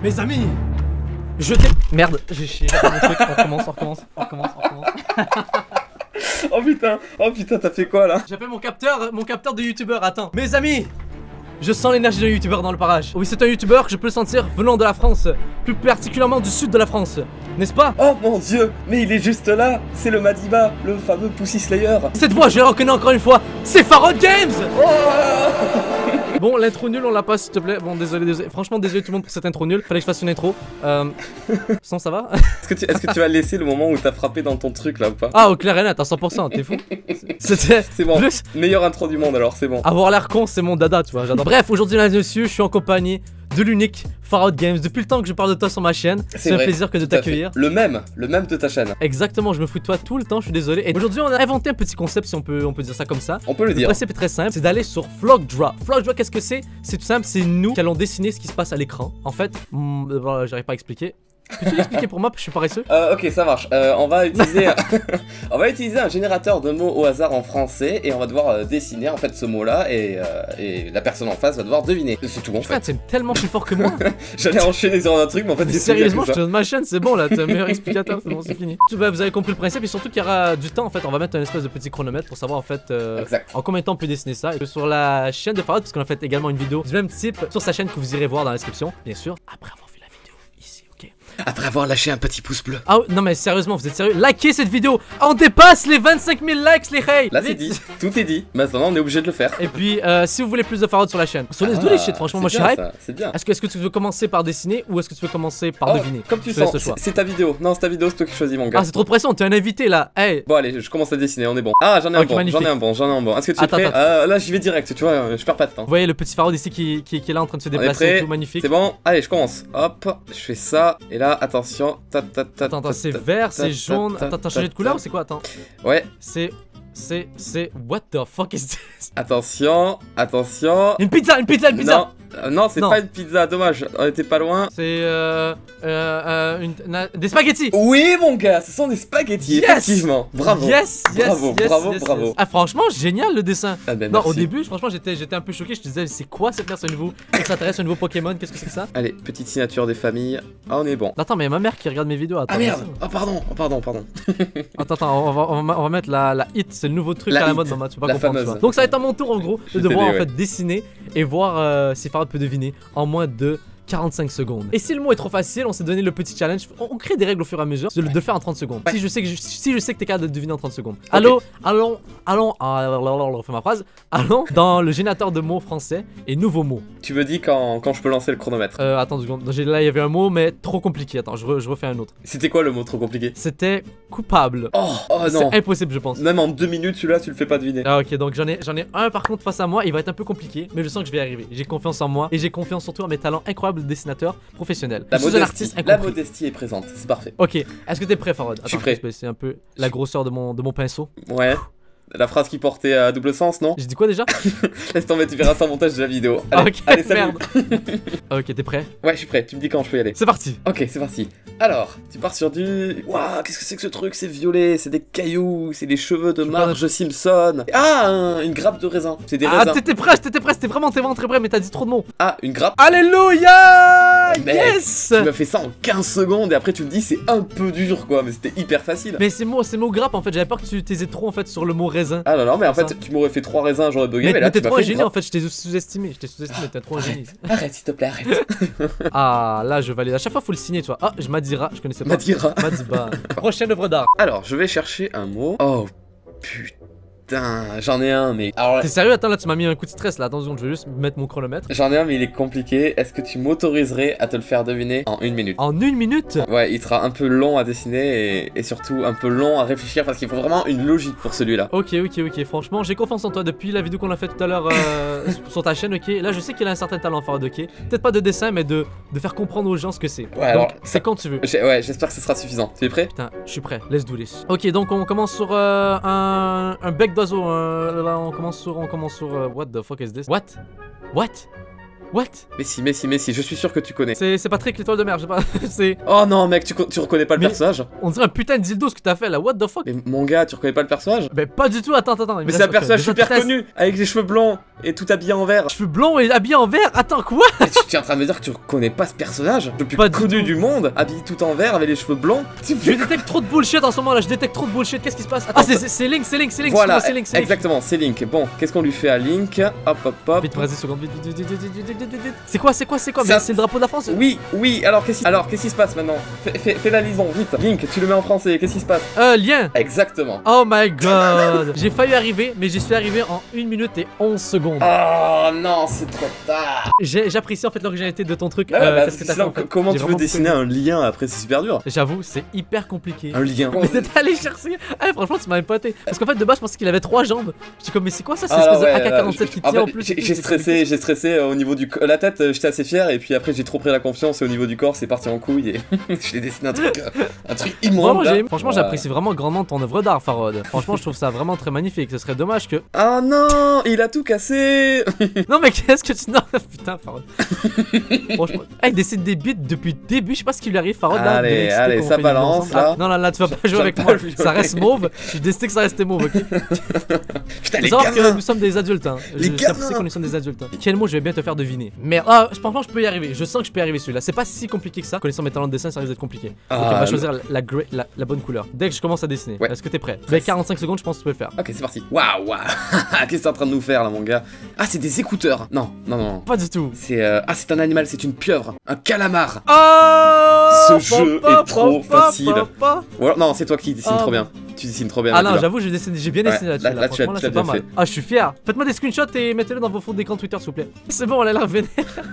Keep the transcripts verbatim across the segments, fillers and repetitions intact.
Mes amis, je t'ai... Merde, j'ai chié, j'ai mon truc, on recommence, on recommence, on recommence, on recommence. Oh putain, oh putain, t'as fait quoi là? J'appelle mon capteur, mon capteur de youtubeur, attends. Mes amis, je sens l'énergie d'un youtubeur dans le parage. Oui, c'est un youtubeur que je peux le sentir venant de la France, plus particulièrement du sud de la France, n'est-ce pas? Oh mon dieu, mais il est juste là, c'est le Madiba, le fameux Pussy Slayer. Cette voix, je la reconnais encore une fois, c'est Farod Games. Oh Bon, l'intro nulle, on l'a pas, s'il te plaît. Bon, désolé, désolé. Franchement, désolé tout le monde pour cette intro nulle. Fallait que je fasse une intro. Euh. Sans, ça va? Est-ce que, tu, est-ce que tu vas laisser le moment où t'as frappé dans ton truc là ou pas? Ah, au clair et net, à cent pour cent, t'es fou. C'était. C'est bon. Plus... Meilleure intro du monde alors, c'est bon. Avoir l'air con, c'est mon dada, tu vois. J'adore. Bref, aujourd'hui, là dessus, je suis en compagnie de l'unique Farod Games. Depuis le temps que je parle de toi sur ma chaîne, c'est un plaisir que de t'accueillir. Le même, le même de ta chaîne. Exactement, je me fous de toi tout le temps, je suis désolé. Et aujourd'hui, on a inventé un petit concept, si on peut, on peut dire ça comme ça. On peut le dire. Le principe est très simple, c'est d'aller sur Vlogdra. Vlogdra, qu'est-ce que c'est? C'est tout simple, c'est nous qui allons dessiner ce qui se passe à l'écran. En fait, hmm, voilà, j'arrive pas à expliquer. Peux-tu l'expliquer pour moi, parce que je suis paresseux? Euh, ok, ça marche. Euh, on va utiliser, on va utiliser un générateur de mots au hasard en français et on va devoir euh, dessiner en fait ce mot-là et, euh, et la personne en face va devoir deviner. C'est tout en fait. C'est tellement plus fort que moi. J'allais enchaîner sur un truc, mais en fait, c'est sérieusement, je te donne ma chaîne, c'est bon là, t'es un meilleur explicateur, c'est bon, c'est fini. Bah, vous avez compris le principe et surtout qu'il y aura du temps en fait. On va mettre un espèce de petit chronomètre pour savoir en fait euh, en combien de temps on peut dessiner ça. Et sur la chaîne de Farod, parce qu'on a fait également une vidéo du même type sur sa chaîne que vous irez voir dans la description, bien sûr, après avoir vu la vidéo ici, ok. Après avoir lâché un petit pouce bleu. Ah non mais sérieusement, vous êtes sérieux? Likez cette vidéo. On dépasse les vingt-cinq mille likes les hey. Là c'est dit, tout est dit. Maintenant on est obligé de le faire. Et puis euh, si vous voulez plus de Farod sur la chaîne, sur les ah, les shit, franchement moi je suis hype. C'est bien. Est-ce que, est-ce que tu veux commencer par dessiner ou est-ce que tu veux commencer par oh, deviner? Comme tu sens, c'est ta vidéo. Non, c'est ta vidéo, c'est toi qui choisis mon gars. Ah c'est trop de pression, t'es un invité là. Hey. Bon allez, je commence à dessiner, on est bon. Ah j'en ai, okay, un bon, j'en ai un bon, j'en ai un bon. Est-ce que tu es attends, prêt? attends. Euh, Là j'y vais direct, tu vois, je perds pas de temps. Vous voyez le petit Farod ici qui, qui, qui est là en train de se déplacer, tout magnifique. C'est bon, allez je commence. Hop, je fais ça et là attention. Ta, ta, ta, attends, attends, c'est vert, c'est jaune. Attends, t'as changé de couleur ou c'est quoi? Attends. Ouais. C'est. C'est. C'est. What the fuck is this? Attention, attention. Une pizza, une pizza, une pizza! Non, euh, non c'est pas une pizza, dommage, on était pas loin. C'est. Euh. Euh. euh une, na, des spaghettis! Oui, mon gars, ce sont des spaghettis, yes, effectivement. Bravo. Yes, yes, bravo, yes, bravo, yes, bravo. Yes. Ah, franchement, génial le dessin. Ah ben, non, merci. Au début, franchement, j'étais un peu choqué. Je te disais, c'est quoi cette merde, ce nouveau extraterrestre, ce nouveau Pokémon? Qu'est-ce que c'est que ça? Allez, petite signature des familles. Ah, on est bon. Attends, mais ma mère qui regarde mes vidéos. Attends, ah merde! Oh, pardon, oh, pardon, pardon. Attends, attends, on va, on va, on va mettre la, la hit, c'est le nouveau truc la à la hit, mode, maman, tu peux pas la comprendre. fameuse. Donc, ça va être à mon tour en gros de devoir en ouais. fait dessiner et voir euh, si Farod peut deviner en moins de quarante-cinq secondes. Et si le mot est trop facile, on s'est donné le petit challenge. On, on crée des règles au fur et à mesure de, de le faire en trente secondes. Ouais. Si je sais que je, si je sais que t'es capable de deviner en trente secondes. Okay. Allô, allons, allons, allons, on refait ma phrase. Allons dans le générateur de mots français et nouveaux mots. Tu me dis quand, quand je peux lancer le chronomètre. Euh, attends deux secondes. Là, il y avait un mot, mais trop compliqué. Attends, je, re, je refais un autre. C'était quoi le mot trop compliqué? C'était coupable. Oh, oh non. C'est impossible, je pense. Même en deux minutes, celui-là, tu le fais pas deviner. Ah, ok, donc j'en ai, j'en ai un par contre face à moi. Il va être un peu compliqué, mais je sens que je vais y arriver. J'ai confiance en moi et j'ai confiance surtout en mes talents incroyables de dessinateur professionnel. La, je suis un artiste la modestie est présente, c'est parfait. Ok, est-ce que t'es prêt, Farod? Je suis prêt. C'est un peu la grosseur de mon, de mon pinceau. Ouais. La phrase qui portait à double sens, non? J'ai dit quoi déjà? Laisse tomber, tu verras ça en montage de la vidéo. Allez, ok, allez, salut. Merde. Ok, t'es prêt? Ouais, je suis prêt, tu me dis quand je peux y aller. C'est parti. Ok, c'est parti. Alors, tu pars sur du... Waouh, qu'est-ce que c'est que ce truc? C'est violet, c'est des cailloux, c'est les cheveux de Marge Simpson. Ah, un, une grappe de raisin, c'est des raisins. Ah, t'étais prêt, t'étais prêt, c'était vraiment, vraiment très prêt, mais t'as dit trop de mots. Ah, une grappe. Alléluia. Mec, yes. Tu m'as fait ça en quinze secondes et après tu me dis c'est un peu dur quoi, mais c'était hyper facile. Mais c'est mots, c'est mots grappe en fait, j'avais peur que tu t'aisais trop en fait sur le mot raisin. Ah non, non, mais en fait tu m'aurais fait trois raisins, j'aurais bugué, mais, mais là t'es tu trop m'as un fait génie en fait, je t'ai sous-estimé, je t'ai sous-estimé, t'es trop un génie. Arrête s'il te plaît, arrête. Ah, là je valide, à chaque fois faut le signer, tu vois. Ah, je Madira, je connaissais pas. Madira. Madiba. Prochaine œuvre d'art. Alors, je vais chercher un mot. Oh putain. Putain, j'en ai un, mais... T'es sérieux? Attends, là, tu m'as mis un coup de stress, là. Attention, je vais juste mettre mon chronomètre. J'en ai un, mais il est compliqué. Est-ce que tu m'autoriserais à te le faire deviner en une minute? En une minute? Ouais, il sera un peu long à dessiner et, et surtout un peu long à réfléchir parce qu'il faut vraiment une logique pour celui-là. Ok, ok, ok. Franchement, j'ai confiance en toi depuis la vidéo qu'on a fait tout à l'heure euh, sur ta chaîne, ok. Là, je sais qu'il a un certain talent, Farod, ok. Peut-être pas de dessin, mais de, de faire comprendre aux gens ce que c'est. Ouais, donc, alors... c'est quand tu veux. Ouais, j'espère que ce sera suffisant. Tu es prêt? Putain, je suis prêt. Let's do this. Ok, donc on commence sur euh, un, un bec d'oiseau. Un... Là, on commence sur, on commence sur, uh, what the fuck is this? What? What? What? Mais si, mais si, mais si, je suis sûr que tu connais. C'est Patrick l'étoile de mer, je sais pas. C'est. Oh non, mec, tu, tu reconnais pas le Mais- personnage? On dirait un putain de dildo ce que t'as fait là, what the fuck? Mais mon gars, tu reconnais pas le personnage? Mais pas du tout, attends, attends, attends. il me Mais c'est un reste- personnage déjà super treize connu, avec les cheveux blonds et tout habillé en vert. Cheveux blonds et habillé en vert, attends quoi? Et tu, tu es en train de me dire que tu reconnais pas ce personnage? Le plus Pas du connu tout. du monde, habillé tout en vert avec les cheveux blonds. Je détecte trop de bullshit en ce moment là, je détecte trop de bullshit, qu'est-ce qui se passe? Ah, c'est- c'est c'est Link, c'est Link, c'est Link, Voilà, c'est Link, c'est Link. exactement, c'est Link. Bon, qu'est-ce qu'on lui fait à Link? Hop, hop, hop. Vite, vas-y, seconde, vite, vite, vite, vite, vite, vite, vite, vite, vite. C'est quoi, c'est quoi, c'est quoi? Ça- Mais c'est le drapeau de la France? Oui, oui, alors qu'est-ce qui... alors, qu'est-ce qui se passe maintenant? fais, fais- fais la liaison, vite. Link, tu le mets en français, qu'est-ce qui se passe? Euh, lien. Exactement. Oh my god. J'ai failli arriver, mais j'y suis arrivé en une minute et onze secondes. Oh non, c'est trop tard. J'ai- J'apprécie en fait l'originalité de ton truc. Ah ouais, euh, bah, qu'est-ce que t'as sinon, fait, en fait. comment J'ai tu veux vraiment dessiner beaucoup un lien après? C'est super dur. aimé. J'avoue, c'est hyper compliqué. Un lien. Mais t'es allé chercher. Ah, franchement, tu m'as épaté. Parce qu'en fait, de base, je pensais qu'il avait trois jambes. J'étais comme, mais c'est quoi ça, cette Ah, espèce ouais, de A K là, quarante-sept je- qui en tient en fait, plus? J'ai j'ai stressé, j'ai stressé euh, au niveau du co- la tête, euh, j'étais assez fier et puis après j'ai trop pris la confiance et au niveau du corps c'est parti en couille et je l'ai dessiné un truc, euh, un truc immonde. Vraiment, là. j'ai- franchement, Ouais. j'apprécie vraiment grandement ton œuvre d'art, Farod. Franchement, je trouve ça vraiment très magnifique. Ce serait dommage que. Oh non, il a tout cassé. Non, mais qu'est-ce que tu. Non, putain, Farod. Franchement, ah, il dessine des bits depuis le début. Je sais pas ce qui lui arrive, Farod. Là, Allez, de l'excité allez, qu'on ça fait une vidéo balance, ensemble. là. Ah, non, là, là, tu vas pas jouer J'aime avec pas moi. le violet. Ça reste mauve. J'ai décidé que ça restait mauve, ok? Putain Faut les savoir que gamins. nous sommes des adultes, hein. Les Je gamins. sais qu'on nous sommes des adultes. Hein. Quel mot je vais bien te faire deviner? Merde, ah, je pense que je peux y arriver. Je sens que je peux y arriver celui-là. C'est pas si compliqué que ça. Connaissant mes talents de dessin, ça risque d'être compliqué. Ah, ok, on va le- choisir la, la, gra- la- la bonne couleur. Dès que je commence à dessiner. Ouais. Est-ce que t'es prêt? Avec quarante-cinq secondes, je pense que tu peux le faire. Ok, c'est parti. Waouh, waouh. Qu'est-ce que t'es en train de nous faire là, mon gars? Ah, c'est des écouteurs. Non, non, non. Pas du tout. C'est euh... ah, c'est un animal, c'est une pieuvre, un calamar. Oh Ce jeu est trop facile. papa. Ou alors, non, c'est toi qui dessines Ah, trop bon. bien. Tu dessines trop bien. Ah la non, couleur. j'avoue, j'ai dessiné- j'ai bien Ouais, dessiné là-dessus. là- Là, là, tu as- franchement, là, tu as c'est pas bien mal. fait. Ah, je suis fier. Faites-moi des screenshots et mettez-le dans vos fonds d'écran Twitter, s'il vous plaît. C'est bon, on a l'air vénère.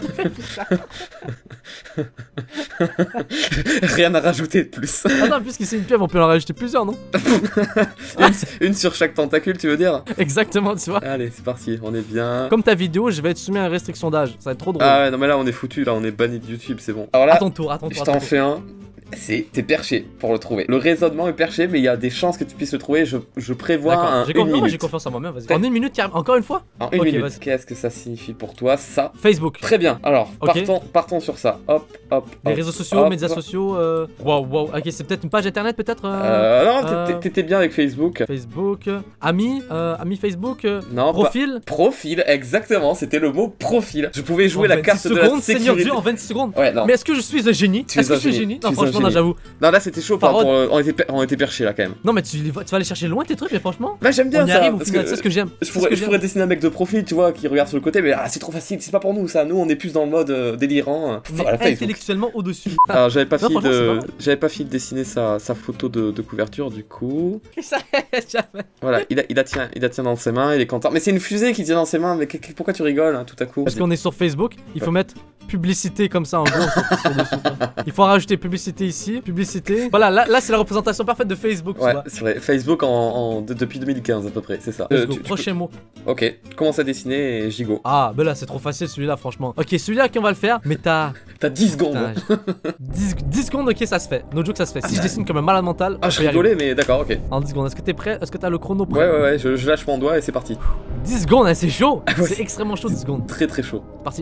Rien à rajouter de plus. Attends, puisque c'est une pieuvre, on peut en rajouter plusieurs, non? une, une sur chaque tentacule, tu veux dire? Exactement, tu vois. Allez, c'est parti, on est bien. Comme ta vidéo, je vais être soumis à une restriction d'âge. Ça va être trop drôle. Ah ouais, non mais là on est foutu, là on est banni de YouTube, c'est bon. Alors là, À ton tour, à ton je tour. à t'en ton tour. fais un. C'est t'es perché pour le trouver. Le raisonnement est perché, mais il y a des chances que tu puisses le trouver. Je, je prévois D'accord, un j'ai une confiance, moi, j'ai minute. confiance en moi-même, vas-y. Prêt. En une minute, carrément. Encore une fois? En une Ok, minute. vas-y. Qu'est-ce que ça signifie pour toi, ça? Facebook. Très bien. Alors, Ok. partons, partons sur ça. Hop, hop. Les hop, réseaux sociaux, hop. médias sociaux. Euh... Waouh, waouh. Ok, c'est peut-être une page internet, peut-être euh, Euh, non, euh, t'étais- t'étais bien avec Facebook. Facebook. euh, Amis, euh, amis Facebook. euh, Non, pas- Profil. Profil, exactement. C'était le mot profil. Je pouvais jouer En la vingt-six carte de la secondes, Seigneur sécurité. Dieu, en vingt-six secondes. Ouais, non. Mais est-ce que je suis un génie? Tu es Est-ce que un je suis un génie. génie? Tu Non, es un franchement, non, génie. j'avoue. Non, là c'était chaud. Parole. Pour, euh, on, était, per- on était perchés là quand même. Non, mais tu, les- tu vas aller chercher loin tes trucs, mais franchement. Bah, j'aime bien On y ça. arrive au parce final, que c'est ce que j'aime. Je C'est ce pourrais, que je j'aime. pourrais dessiner un mec de profil, tu vois, qui regarde sur le côté, mais ah, c'est trop facile, c'est pas pour nous ça. Nous, on est plus dans le mode euh, délirant. Mais Voilà, Facebook. intellectuellement au-dessus. Alors, j'avais pas, Non, fini franchement, c'est pas de... mal. j'avais pas fini de dessiner sa, sa photo de, de couverture, du coup. Ça, jamais. Voilà, il a, il, a tient, il a tient dans ses mains, il est content. Mais c'est une fusée qui tient dans ses mains, mais que- que- pourquoi tu rigoles hein, tout à coup? Parce qu'on est sur Facebook, il faut mettre publicité comme ça en gros sur, sur dessus, quoi. Il faut en rajouter publicité ici, publicité. Voilà, là, là c'est la représentation parfaite de Facebook, tu Ouais, vois. c'est vrai. Facebook en, en- de- depuis deux mille quinze à peu près, c'est ça. Let's Euh, go. tu- tu Prochain mot. peux- Ok, commence à dessiner et j'y go. Ah, bah là c'est trop facile celui-là, franchement. Ok, celui-là qu'on va le faire, mais t'as. T'as dix secondes. Putain, dix, dix secondes, ok, ça se fait. No joke, ça se fait. Si je dessine comme un malade mental, Ah, on je peut y arriver. rigolais, mais d'accord, ok. En dix secondes, est-ce que t'es prêt? Est-ce que t'as le chrono Ouais, prêt? ouais, ouais, je, je lâche mon doigt et c'est parti. dix secondes, hein, c'est chaud. Ah ouais. C'est extrêmement chaud, dix secondes. Très très chaud. Parti.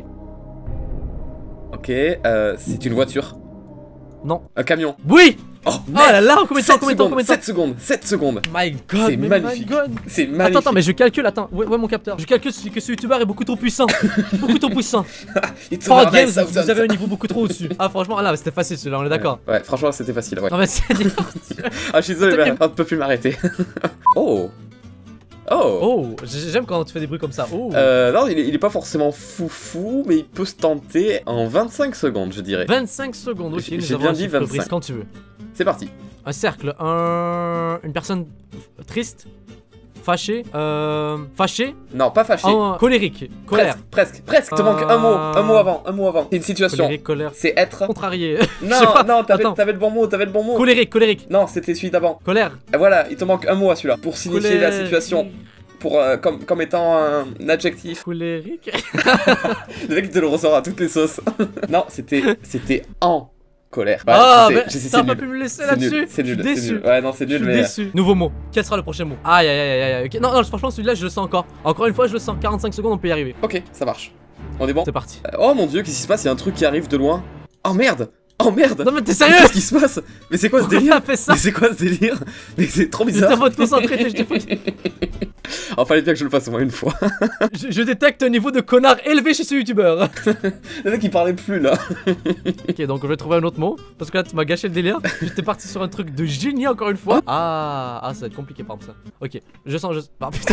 Ok, euh, c'est une voiture. Non. Un camion. Oui! Oh, Oh là là, combien de temps, sept combien de temps, secondes, combien de temps? sept secondes, sept secondes. My god, C'est mais magnifique. my god. C'est Attends, magnifique. attends, mais je calcule, attends, ouais, ouais mon capteur. Je calcule celui- que ce youtubeur est beaucoup trop puissant. beaucoup trop puissant. It's Farod over, Games, nice, vous avez un niveau beaucoup trop au-dessus. Ah, franchement, ah là, c'était facile celui-là, on est d'accord. Ouais, franchement, c'était facile, ouais. Non, mais c'est. Ah, je suis désolé, T'as mais on ne peut plus m'arrêter. Oh. Oh. Oh, j'ai- j'aime quand tu fais des bruits comme ça. Oh. Euh, non, il est, il est pas forcément foufou, mais il peut se tenter en vingt-cinq secondes, je dirais. vingt-cinq secondes, ok, J'ai- nous j'ai avons bien un dit chiffre brise vingt-cinq. quand tu veux. C'est parti. Un cercle, un... une personne triste, fâchée, euh... fâchée, Non, pas fâché. un... colérique, colère. Presque, presque, presque. Te manque un mot, un mot Euh, avant, un mot avant. C'est une situation. Colérique, colère, C'est être. contrarié. Non, sais pas. non, t'avais Attends. t'avais le bon mot, t'avais le bon mot. colérique, colérique, Non, c'était celui d'avant. colère. Et voilà, il te manque un mot à celui-là pour signifier la Colère- situation, pour euh, comme comme étant un adjectif. Colérique. Le mec il te le ressort à toutes les sauces. Non, c'était c'était en colère. Ouais, Ah, je sais, mais je sais, t'as c'est pas nul. pu me laisser C'est nul, là-dessus. c'est Je suis nul, c'est déçu. nul. Ouais, non, c'est Je nul, suis mais. déçu. Nouveau mot. Quel sera le prochain mot? Aïe aïe aïe aïe aïe. Ok, non, non, franchement, celui-là, je le sens encore. Encore une fois, je le sens. quarante-cinq secondes, on peut y arriver. Ok, ça marche. On est bon? C'est parti. Oh mon dieu, qu'est-ce qui se passe? Il y a un truc qui arrive de loin. Oh merde! Oh merde! Non mais t'es sérieux? Qu'est-ce qui se passe? Mais c'est quoi ce délire? Fait ça Mais c'est quoi ce délire? Mais c'est trop bizarre. J'étais en mode concentré, je t'ai Oh, fallait bien que je le fasse au moins une fois. je, je détecte un niveau de connard élevé chez ce youtubeur. Le mec il parlait plus là. Ok, donc je vais trouver un autre mot. Parce que là tu m'as gâché le délire. J'étais parti sur un truc de génie encore une fois. Ah, ah ça va être compliqué par exemple ça. Ok, je sens, je... Ah putain.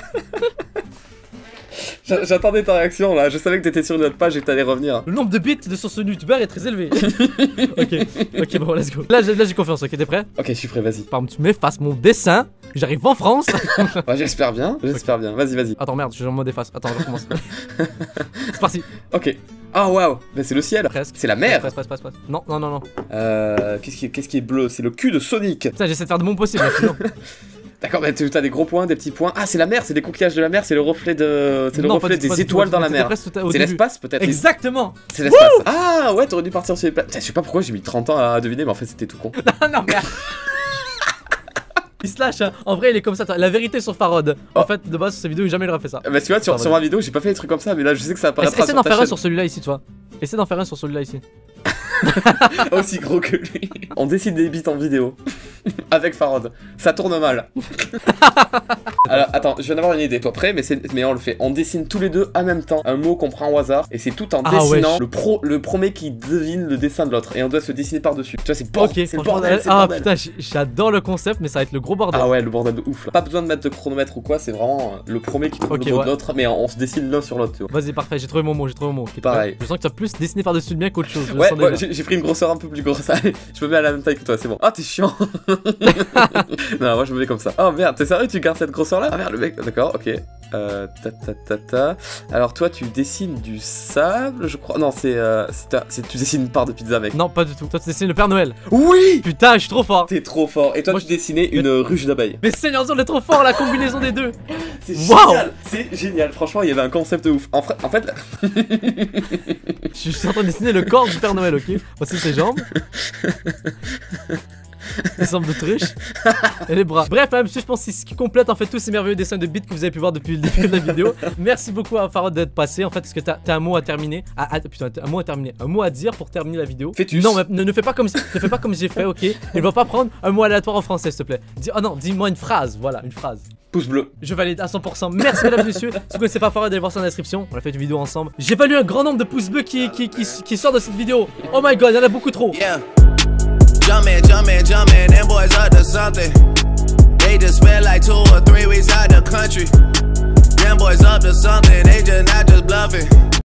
J'attendais ta réaction là, je savais que t'étais sur une autre page et que t'allais revenir. Le nombre de bits de sur ce youtubeur est très élevé. Ok, ok bon let's go. Là j'ai confiance, ok t'es prêt? Ok je suis prêt, vas-y. Par exemple tu m'effaces mon dessin, j'arrive en France. Ouais, j'espère bien, j'espère okay. bien, vas-y vas-y. Attends merde, je suis en mode efface, attends je recommence. C'est parti. Ok. Ah waouh, bah, c'est le ciel. Presque. C'est la mer. Presque, presque, presque, presque. Non, non, non, non. Euh... Qu'est-ce qui, qu'est-ce qui est bleu? C'est le cul de Sonic. Putain j'essaie de faire de mon possible là, D'accord, mais t'as des gros points, des petits points. Ah, c'est la mer, c'est les coquillages de la mer, c'est le reflet de, c'est le reflet des pas, étoiles pas, dans la mer. C'est l'espace peut-être. Exactement. C'est l'espace. Ah ouais, t'aurais dû partir sur les places. Je sais pas pourquoi j'ai mis trente ans à deviner, mais en fait c'était tout con. Non, non, merde. Il se lâche, hein. En vrai il est comme ça, la vérité sur Farod. En oh. fait de base sur cette vidéo il jamais il aurait fait ça. Bah tu vois sur, sur ma vidéo j'ai pas fait des trucs comme ça mais là je sais que ça apparaîtra. Essaie d'en faire un sur celui-là ici tu vois. Essaie d'en faire un sur celui-là ici. Aussi gros que lui. On décide des bits en vidéo. Avec Farod. Ça tourne mal. Alors attends, je viens d'avoir une idée. Toi prêt? Mais, mais on le fait. On dessine tous les deux en même temps un mot qu'on prend au hasard. Et c'est tout en ah, dessinant ouais. le, pro, le premier qui devine le dessin de l'autre. Et on doit se dessiner par-dessus. Tu vois, c'est bon, okay, le bordel. Ah bordel. Putain, j'adore le concept, mais ça va être le gros bordel. Ah ouais, le bordel de ouf là. Pas besoin de mettre de chronomètre ou quoi, c'est vraiment le premier qui trouve okay, le mot ouais. de l'autre. Mais on se dessine l'un sur l'autre. Vas-y, parfait, j'ai trouvé mon mot, j'ai trouvé mon mot. Pareil. Je sens que tu as plus dessiné par-dessus le mien qu'autre chose. Ouais, ouais j'ai pris une grosseur un peu plus grosse. Allez, je me mets à la même taille que toi, c'est bon. Ah, t'es chiant. Non, moi je me mets comme ça. Oh merde, t'es sérieux, tu gardes cette grosseur là? Ah merde, le mec, d'accord, ok. Euh, ta ta ta ta. Alors toi, tu dessines du sable, je crois. Non, c'est. Euh, tu dessines une part de pizza, mec. Non, pas du tout. Toi, tu dessines le Père Noël. Oui! Putain, je suis trop fort. T'es trop fort. Et toi, moi, tu dessinais une mais... ruche d'abeilles. Mais Seigneur, on est trop fort, la combinaison des deux. C'est wow. Génial. C'est génial. Franchement, il y avait un concept de ouf. En, en fait. Je suis en train de dessiner le corps du Père Noël, ok? Voici ses jambes. Les jambes d'autruche et les bras. Bref, hein, monsieur, je pense que c'est ce qui complète en fait tous ces merveilleux dessins de bits que vous avez pu voir depuis le début de la vidéo. Merci beaucoup à Farod d'être passé. En fait, est-ce que t'as as un mot à terminer? Ah, ah, putain, un mot à terminer. Un mot à dire pour terminer la vidéo. Fœtus. Non, mais ne, ne fais pas comme si, ne fais pas comme j'ai fait, ok? Il va pas prendre un mot aléatoire en français, s'il te plaît. Dis, oh non, dis-moi une phrase. Voilà, une phrase. Pouce bleu. Je valide à cent pour cent. Merci mesdames et messieurs. Si vous connaissez pas Farod, allez voir ça dans la description. On a fait une vidéo ensemble. J'ai valu un grand nombre de pouces bleus qui, qui, qui, qui, qui sortent de cette vidéo. Oh my god, il y en a beaucoup trop. Yeah. Jumpin', jumpin', jumpin', them boys up to something. They just spent like two or three weeks out the country. Them boys up to something, they just not just bluffing.